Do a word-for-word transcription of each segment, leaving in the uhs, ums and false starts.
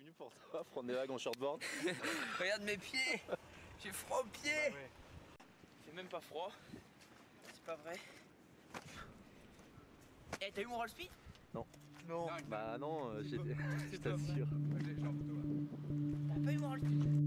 venu pour toi, prendre des vagues en shortboard. Regarde mes pieds. J'ai froid aux pieds. Ah ouais. Il fait même pas froid. C'est pas vrai. Eh, t'as eu mon roll speed? Non. Non. Bah non, euh, j'ai je t'assure. T'as pas eu mon roll speed?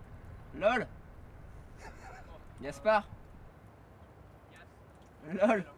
LOL. Gaspard. LOL.